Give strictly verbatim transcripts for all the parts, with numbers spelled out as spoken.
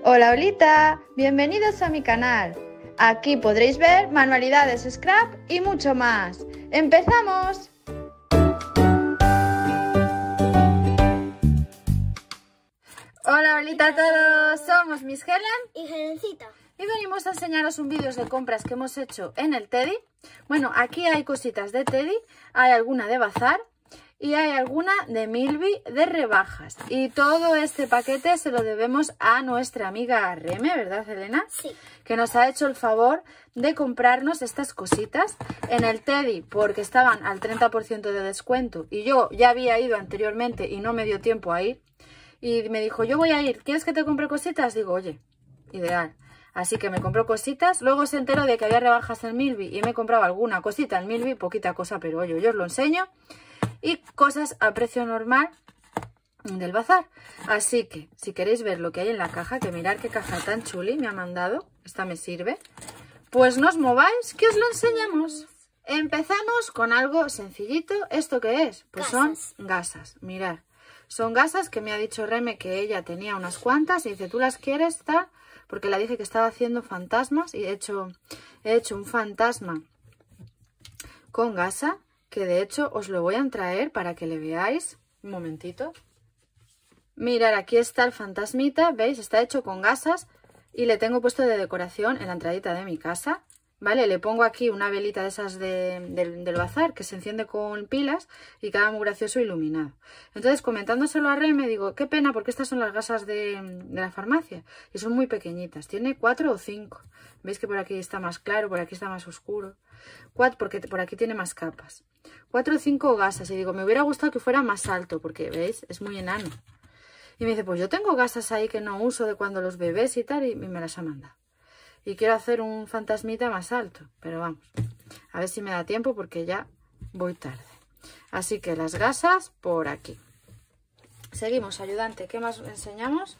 Hola Olita, bienvenidos a mi canal. Aquí podréis ver manualidades scrap y mucho más. ¡Empezamos! Hola Olita a todos, somos Miss Helen y Helencita. Y venimos a enseñaros un vídeo de compras que hemos hecho en el Teddy. Bueno, aquí hay cositas de Teddy, hay alguna de bazar y hay alguna de Milby de rebajas. Y todo este paquete se lo debemos a nuestra amiga Reme, ¿verdad, Elena? Sí. Que nos ha hecho el favor de comprarnos estas cositas en el Teddy porque estaban al treinta por ciento de descuento. Y yo ya había ido anteriormente y no me dio tiempo a ir. Y me dijo, yo voy a ir, ¿quieres que te compre cositas? Digo, oye, ideal. Así que me compró cositas. Luego se enteró de que había rebajas en Milby y me compraba alguna cosita en Milby, poquita cosa, pero oye, yo os lo enseño. Y cosas a precio normal del bazar. Así que, si queréis ver lo que hay en la caja, que mirad qué caja tan chuli me ha mandado, esta me sirve, pues no os mováis, que os lo enseñamos. Empezamos con algo sencillito. ¿Esto qué es? Pues Gasas. Son gasas, mirad. Son gasas que me ha dicho Reme que ella tenía unas cuantas y dice, ¿tú las quieres? Tal? Porque le dije que estaba haciendo fantasmas y he hecho, he hecho un fantasma con gasa, que de hecho os lo voy a traer para que le veáis. Un momentito. Mirad, aquí está el fantasmita, ¿veis? Está hecho con gasas y le tengo puesto de decoración en la entradita de mi casa. ¿Vale? Le pongo aquí una velita de esas de, de, del bazar que se enciende con pilas y queda muy gracioso iluminado. Entonces, comentándoselo a Reme, digo, qué pena porque estas son las gasas de, de la farmacia y son muy pequeñitas. Tiene cuatro o cinco. ¿Veis que por aquí está más claro, por aquí está más oscuro? Cuatro, porque por aquí tiene más capas. Cuatro o cinco gasas. Y digo, me hubiera gustado que fuera más alto porque, ¿veis? Es muy enano. Y me dice, pues yo tengo gasas ahí que no uso de cuando los bebés y tal y, y me las ha mandado. Y quiero hacer un fantasmita más alto, pero vamos, a ver si me da tiempo porque ya voy tarde. Así que las gasas por aquí. Seguimos, ayudante. ¿Qué más enseñamos?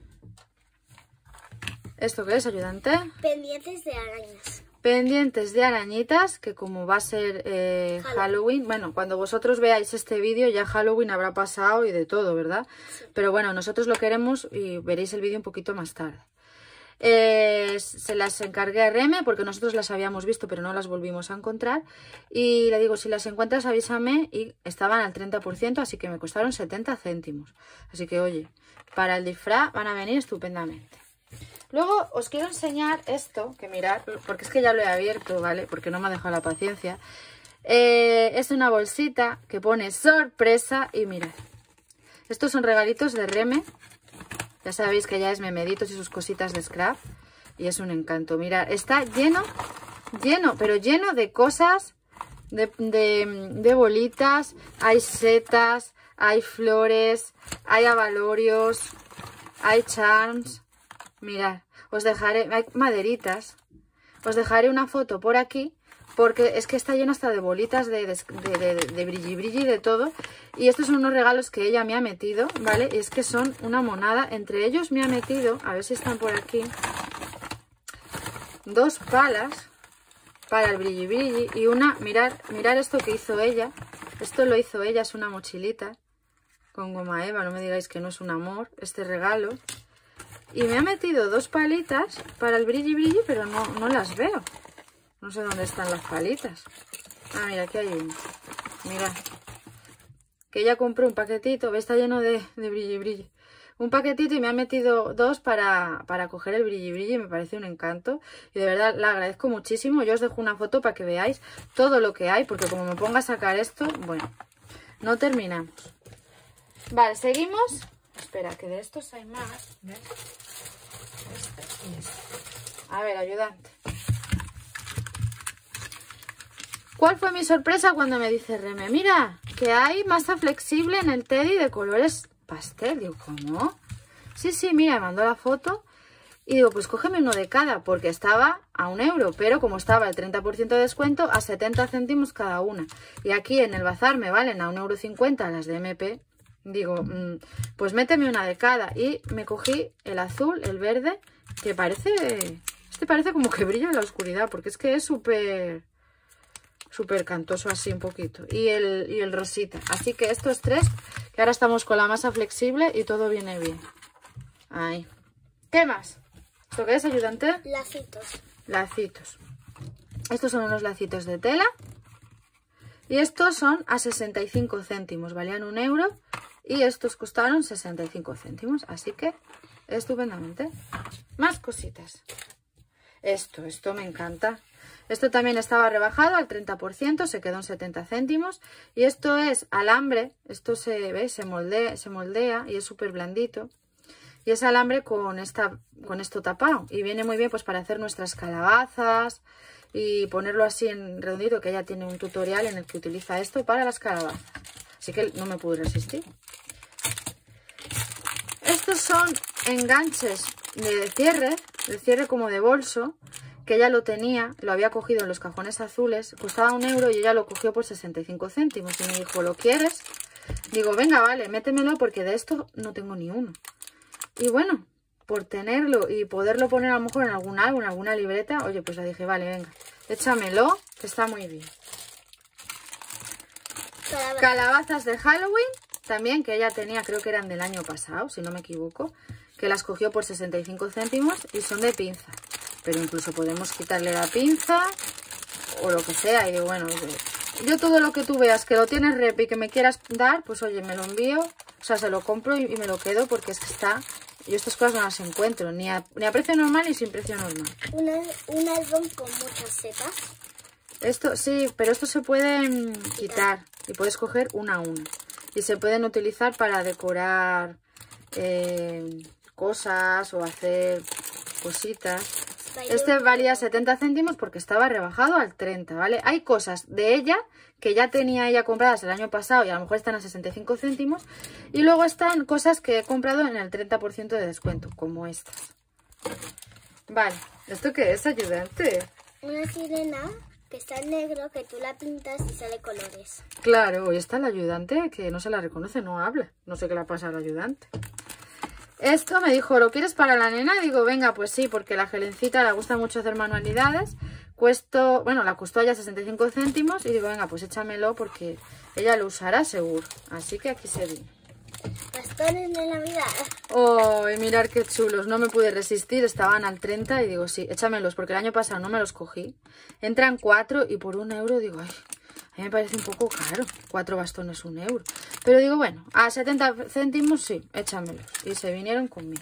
¿Esto qué es, ayudante? Pendientes de arañas. Pendientes de arañitas, que como va a ser eh, Halloween. Halloween, bueno, cuando vosotros veáis este vídeo ya Halloween habrá pasado y de todo, ¿verdad? Sí. Pero bueno, nosotros lo queremos y veréis el vídeo un poquito más tarde. Eh, se las encargué a Reme porque nosotros las habíamos visto pero no las volvimos a encontrar y le digo, si las encuentras avísame, y estaban al treinta por ciento, así que me costaron setenta céntimos, así que oye, para el disfraz van a venir estupendamente. Luego os quiero enseñar esto, que mirad, porque es que ya lo he abierto, ¿vale? Porque no me ha dejado la paciencia. Eh, es una bolsita que pone sorpresa y mirad, estos son regalitos de Reme. Ya sabéis que ya es memeditos y sus cositas de scrap. Y es un encanto. Mirad, está lleno, lleno, pero lleno de cosas, de, de, de bolitas. Hay setas, hay flores, hay abalorios, hay charms. Mirad, os dejaré, hay maderitas. Os dejaré una foto por aquí. Porque es que está lleno hasta de bolitas de, de, de, de, de brilli brilli, de todo. Y estos son unos regalos que ella me ha metido, ¿vale? Y es que son una monada. Entre ellos me ha metido, a ver si están por aquí, dos palas para el brilli brilli. Y una, mirad, mirad esto que hizo ella. Esto lo hizo ella, es una mochilita con goma eva. No me digáis que no es un amor este regalo. Y me ha metido dos palitas para el brilli brilli, pero no, no las veo. No sé dónde están las palitas. Ah, mira, aquí hay uno. Mira. Que ella compró un paquetito. ¿Ves? Está lleno de, de brilli brilli. Un paquetito y me ha metido dos para, para coger el brilli brilli. Me parece un encanto. Y de verdad la agradezco muchísimo. Yo os dejo una foto para que veáis todo lo que hay. Porque como me ponga a sacar esto, bueno, no terminamos. Vale, seguimos. Espera, que de estos hay más. ¿Ves? Este y este. A ver, ayudante. ¿Cuál fue mi sorpresa cuando me dice Reme? Mira, que hay masa flexible en el Teddy de colores pastel. Digo, ¿cómo? Sí, sí, mira, me mandó la foto. Y digo, pues cógeme uno de cada, porque estaba a un euro. Pero como estaba el treinta por ciento de descuento, a setenta céntimos cada una. Y aquí en el bazar me valen a un euro cincuenta las de M P. Digo, mmm, pues méteme una de cada. Y me cogí el azul, el verde, que parece... Este parece como que brilla en la oscuridad, porque es que es súper... súper cantoso así un poquito. Y el, y el rosita. Así que estos tres, que ahora estamos con la masa flexible y todo viene bien. Ahí. ¿Qué más? ¿Esto qué es, ayudante? Lacitos. Lacitos. Estos son unos lacitos de tela. Y estos son a sesenta y cinco céntimos. Valían un euro. Y estos costaron sesenta y cinco céntimos. Así que estupendamente. Más cositas. Esto, esto me encanta. Esto también estaba rebajado al treinta por ciento, se quedó en setenta céntimos. Y esto es alambre, esto se ve, se moldea, se moldea y es súper blandito. Y es alambre con, esta, con esto tapado. Y viene muy bien pues para hacer nuestras calabazas y ponerlo así en redondito, que ella tiene un tutorial en el que utiliza esto para las calabazas. Así que no me pude resistir. Estos son enganches de cierre, de cierre como de bolso, que ella lo tenía, lo había cogido en los cajones azules, costaba un euro y ella lo cogió por sesenta y cinco céntimos. Y me dijo, ¿lo quieres? Digo, venga, vale, métemelo porque de esto no tengo ni uno. Y bueno, por tenerlo y poderlo poner a lo mejor en algún álbum, en alguna libreta, oye, pues le dije, vale, venga, échamelo, que está muy bien. Calabazas. Calabazas de Halloween, también, que ella tenía, creo que eran del año pasado, si no me equivoco, que las cogió por sesenta y cinco céntimos y son de pinza. Pero incluso podemos quitarle la pinza o lo que sea. Y digo, bueno, yo todo lo que tú veas que lo tienes rep y que me quieras dar, pues oye, me lo envío, o sea, se lo compro y, y me lo quedo porque es que está... Yo estas cosas no las encuentro, ni a, ni a precio normal ni sin precio normal. Una, un álbum con muchas setas. Esto, sí, pero esto se puede quitar y puedes coger una a una. Y se pueden utilizar para decorar eh, cosas o hacer cositas. Este valía setenta céntimos porque estaba rebajado al treinta, ¿vale? Hay cosas de ella que ya tenía ella compradas el año pasado y a lo mejor están a sesenta y cinco céntimos. Y luego están cosas que he comprado en el treinta por ciento de descuento, como estas. Vale, ¿esto qué es, ayudante? Una sirena que está en negro, que tú la pintas y sale colores. Claro, y está el ayudante que no se la reconoce, no habla. No sé qué le pasa al ayudante. Esto me dijo, ¿lo quieres para la nena? Digo, venga, pues sí, porque la Helencita le gusta mucho hacer manualidades. Cuesto, bueno, la costó ya sesenta y cinco céntimos y digo, venga, pues échamelo porque ella lo usará seguro. Así que aquí se viene. Bastones de Navidad. ¡Oh, mirar qué chulos! No me pude resistir, estaban al treinta y digo, sí, échamelos, porque el año pasado no me los cogí. Entran cuatro y por un euro digo, ay, a mí me parece un poco caro. Cuatro bastones, un euro. Pero digo, bueno, a setenta céntimos sí, échamelos. Y se vinieron conmigo.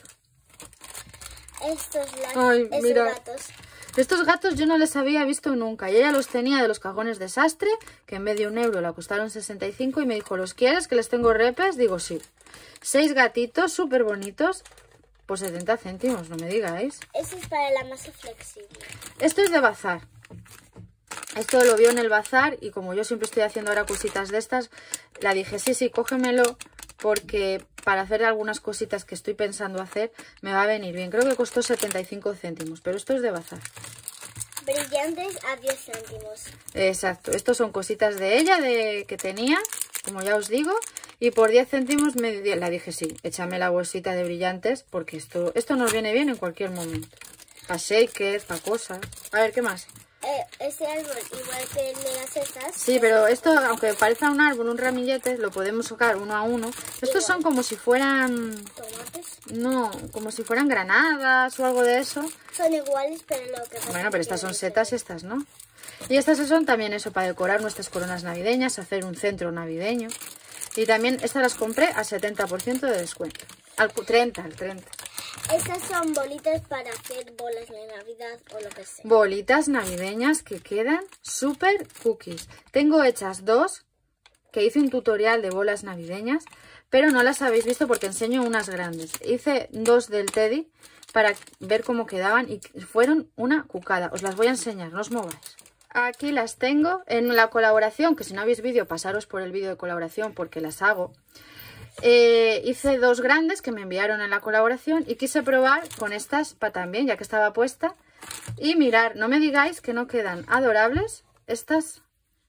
Estos, las, ay, estos mira. gatos. Estos gatos yo no les había visto nunca. Y ella los tenía de los cajones de sastre, que en vez de un euro la costaron sesenta y cinco. Y me dijo, ¿los quieres? Que les tengo repes. Digo, sí. Seis gatitos súper bonitos por setenta céntimos, no me digáis. Este es para la masa flexible. Esto es de bazar. Esto lo vio en el bazar y como yo siempre estoy haciendo ahora cositas de estas, la dije, sí, sí, cógemelo porque para hacer algunas cositas que estoy pensando hacer me va a venir bien. Creo que costó setenta y cinco céntimos, pero esto es de bazar. Brillantes a diez céntimos. Exacto, estos son cositas de ella de que tenía, como ya os digo, y por diez céntimos me la dije, sí, échame la bolsita de brillantes porque esto, esto nos viene bien en cualquier momento. Para shakers, para cosas. A ver, ¿qué más? Eh, ese árbol, igual que el de las estas. Sí, pero esto, aunque parezca un árbol, un ramillete, lo podemos sacar uno a uno. Estos son como si fueran... ¿Tomates? No, como si fueran granadas o algo de eso. Son iguales, pero lo que pasa Bueno, pero estas que son setas y estas no. Y estas son también eso, para decorar nuestras coronas navideñas, hacer un centro navideño. Y también estas las compré a setenta por ciento de descuento. Al treinta, al treinta. Estas son bolitas para hacer bolas de Navidad o lo que sea. Bolitas navideñas que quedan súper cookies. Tengo hechas dos, que hice un tutorial de bolas navideñas, pero no las habéis visto porque enseño unas grandes. Hice dos del Teddy para ver cómo quedaban y fueron una cucada. Os las voy a enseñar, no os mováis. Aquí las tengo en la colaboración, que si no habéis vídeo, pasaros por el vídeo de colaboración porque las hago. Eh, hice dos grandes que me enviaron en la colaboración y quise probar con estas para también, ya que estaba puesta. Y mirar, no me digáis que no quedan adorables estas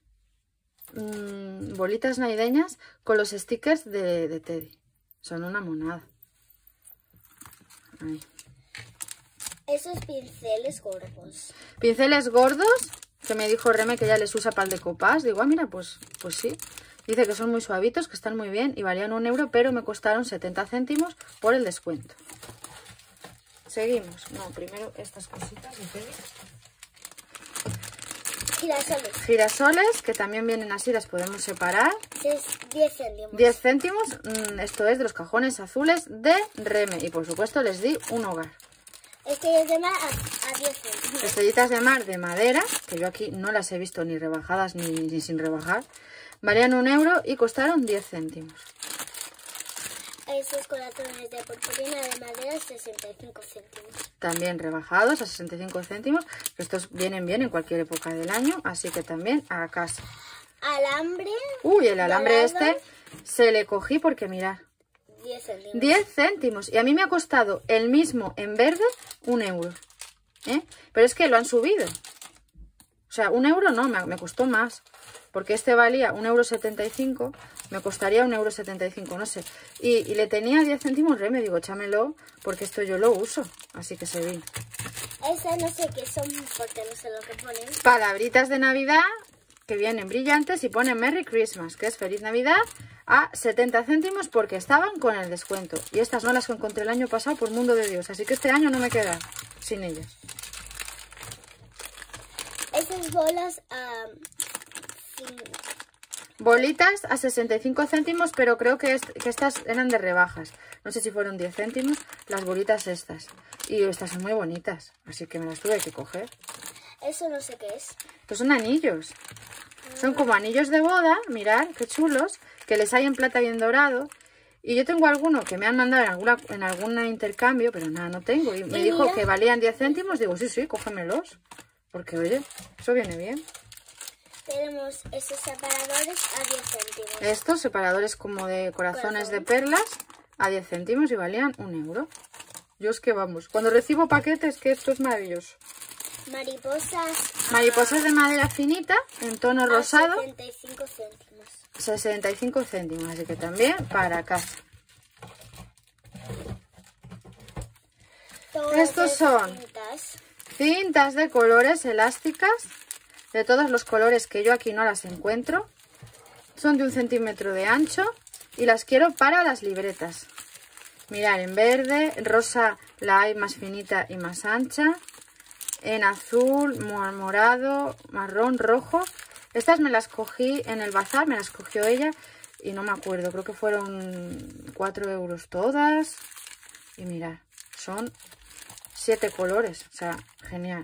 mmm, bolitas navideñas con los stickers de, de Teddy. Son una monada. Ahí. Esos pinceles gordos. Pinceles gordos, que me dijo Reme que ya les usa para el decoupage. Digo, ah, mira, pues, pues sí. Dice que son muy suavitos, que están muy bien y valían un euro, pero me costaron setenta céntimos por el descuento. seguimos. No, primero estas cositas de Teddy. Girasoles. Girasoles, que también vienen así, las podemos separar. Es diez céntimos. diez céntimos, mm, esto es de los cajones azules de Reme. Y por supuesto les di un hogar. Estrellas de mar a, a diez céntimos. Estrellitas de mar de madera, que yo aquí no las he visto ni rebajadas ni, ni sin rebajar. Valían un euro y costaron diez céntimos. Estos corazones de purpurina de madera, sesenta y cinco céntimos. También rebajados a sesenta y cinco céntimos. Estos vienen bien en cualquier época del año, así que también a casa. Alambre. Uy, el alambre dorado, este se le cogí porque mirad. diez céntimos. diez céntimos. Y a mí me ha costado el mismo en verde un euro. ¿Eh? Pero es que lo han subido. O sea, un euro no, me, me costó más. Porque este valía un euro setenta y cinco, me costaría un euro setenta y cinco, no sé. Y, y le tenía diez céntimos re, me digo, échamelo, porque esto yo lo uso. Así que se vi. Esas no sé qué son, porque no sé lo que ponen. Palabritas de Navidad que vienen brillantes y ponen Merry Christmas, que es Feliz Navidad, a setenta céntimos porque estaban con el descuento. Y estas no las encontré el año pasado por mundo de Dios, así que este año no me queda sin ellas. Esas bolas a... Bolitas a sesenta y cinco céntimos, pero creo que, es, que estas eran de rebajas. No sé si fueron diez céntimos las bolitas estas. Y estas son muy bonitas, así que me las tuve que coger. Eso no sé qué es. Estos son anillos. Son como anillos de boda, mirad, qué chulos, que les hay en plata bien dorado. Y yo tengo alguno que me han mandado en, alguna, en algún intercambio, pero nada, no tengo. Y me y dijo mira, que valían diez céntimos, digo, sí, sí, cógemelos. Porque, oye, eso viene bien. tenemos esos separadores a diez céntimos. Estos separadores como de corazones Corazón. de perlas a diez céntimos y valían un euro. Yo es que vamos, cuando recibo paquetes, que esto es maravilloso. Mariposas. Mariposas de madera finita, en tono a rosado, setenta y cinco céntimos. sesenta y cinco céntimos, así que también para casa. Todas Estos esas son cintas. cintas de colores elásticas, de todos los colores que yo aquí no las encuentro. Son de un centímetro de ancho y las quiero para las libretas. Mirad, en verde, rosa la hay más finita y más ancha. En azul, morado, marrón, rojo. Estas me las cogí en el bazar, me las cogió ella y no me acuerdo, creo que fueron cuatro euros todas. Y mirad, son siete colores, o sea, genial.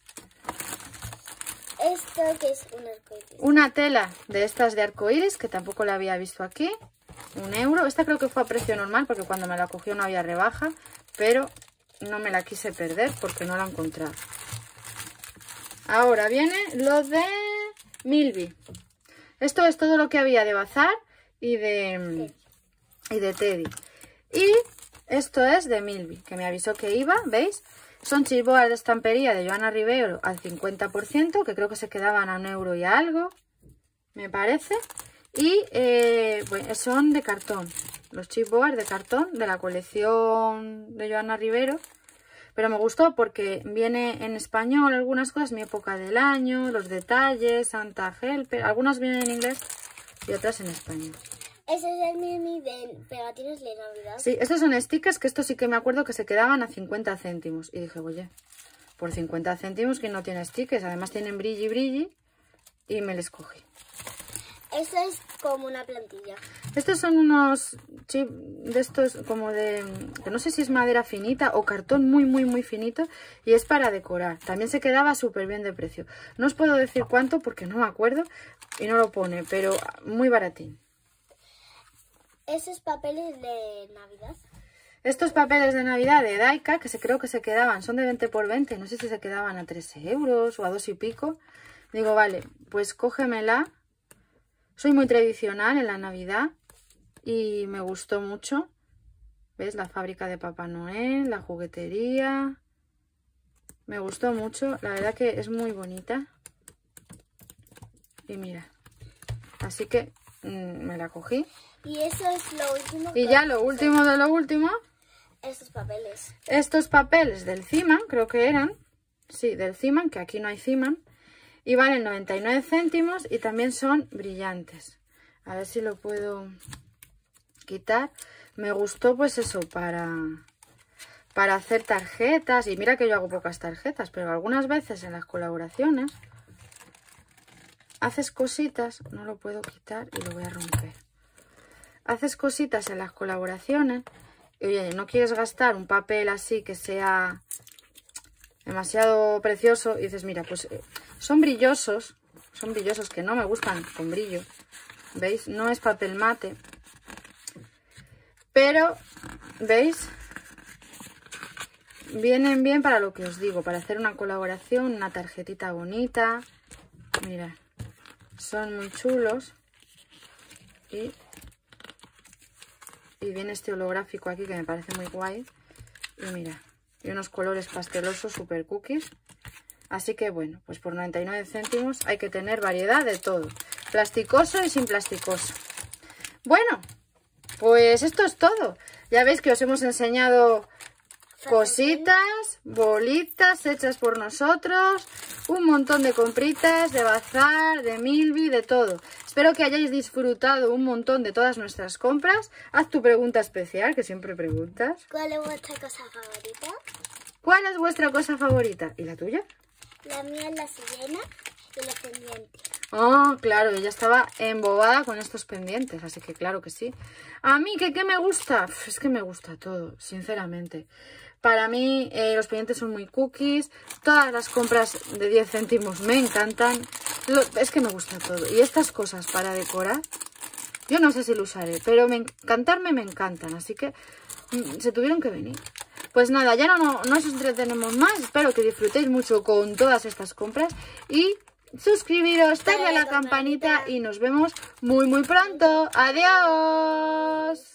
Esto que es un arcoíris. Una tela de estas de arcoíris, que tampoco la había visto aquí, un euro. Esta creo que fue a precio normal porque cuando me la cogió no había rebaja, pero no me la quise perder porque no la he encontrado. Ahora viene lo de Milby. Esto es todo lo que había de bazar y de, y de Teddy. Y esto es de Milby, que me avisó que iba, ¿veis? Son chisboas de estampería de Joana Rivero al cincuenta por ciento, que creo que se quedaban a un euro y algo, me parece. Y eh, pues son de cartón, los chipboard de cartón de la colección de Joana Rivero. Pero me gustó porque viene en español algunas cosas, mi época del año, los detalles, Santa Helper, algunas vienen en inglés y otras en español. Ese es el Milby de pegatinas de Navidad. Sí, estos son stickers que estos sí que me acuerdo que se quedaban a cincuenta céntimos. Y dije, oye, por cincuenta céntimos, ¿quién no tiene stickers? Además tienen brilli brilli y me les cogí. Esto es como una plantilla. Estos son unos chips de estos como de, que no sé si es madera finita o cartón muy muy muy finito y es para decorar. También se quedaba súper bien de precio. No os puedo decir cuánto porque no me acuerdo y no lo pone, pero muy baratín. Esos papeles de Navidad. Estos papeles de Navidad de Daika, que se, creo que se quedaban, son de veinte por veinte, no sé si se quedaban a tres euros o a dos y pico. Digo, vale, pues cógemela. Soy muy tradicional en la Navidad y me gustó mucho. ¿Ves? La fábrica de Papá Noel, la juguetería. Me gustó mucho, la verdad que es muy bonita. Y mira, así que mmm, me la cogí. Y eso es lo último. Y ya lo último de lo último. Estos papeles. Estos papeles del Ciman, creo que eran. Sí, del Ciman, que aquí no hay Ciman. Y valen noventa y nueve céntimos y también son brillantes. A ver si lo puedo quitar. Me gustó pues eso para, para hacer tarjetas. Y mira que yo hago pocas tarjetas, pero algunas veces en las colaboraciones haces cositas. No lo puedo quitar y lo voy a romper. Haces cositas en las colaboraciones y oye, no quieres gastar un papel así que sea demasiado precioso y dices, mira, pues son brillosos, son brillosos que no me gustan con brillo, ¿veis? No es papel mate, pero, ¿veis? Vienen bien para lo que os digo, para hacer una colaboración, una tarjetita bonita, mirad, son muy chulos y... Y viene este holográfico aquí que me parece muy guay. Y mira, y unos colores pastelosos super cookies. Así que bueno, pues por noventa y nueve céntimos hay que tener variedad de todo. Plasticoso y sin plasticoso. Bueno, pues esto es todo. Ya veis que os hemos enseñado cositas, bolitas hechas por nosotros. Un montón de compritas, de bazar, de Milby, de todo. Espero que hayáis disfrutado un montón de todas nuestras compras. Haz tu pregunta especial, que siempre preguntas. ¿Cuál es vuestra cosa favorita? ¿Cuál es vuestra cosa favorita? ¿Y la tuya? La mía es la sirena y los pendientes. Oh, claro, ella estaba embobada con estos pendientes, así que claro que sí. A mí, ¿qué, qué me gusta? Uf, es que me gusta todo, sinceramente. Para mí eh, los pendientes son muy cookies. Todas las compras de diez céntimos me encantan. Lo, es que me gusta todo. Y estas cosas para decorar, yo no sé si lo usaré, pero me, encantarme me encantan. Así que mm, se tuvieron que venir. Pues nada, ya no, no, no os entretenemos más. Espero que disfrutéis mucho con todas estas compras. Y suscribiros, darle a la campanita y nos vemos muy muy pronto. ¡Adiós!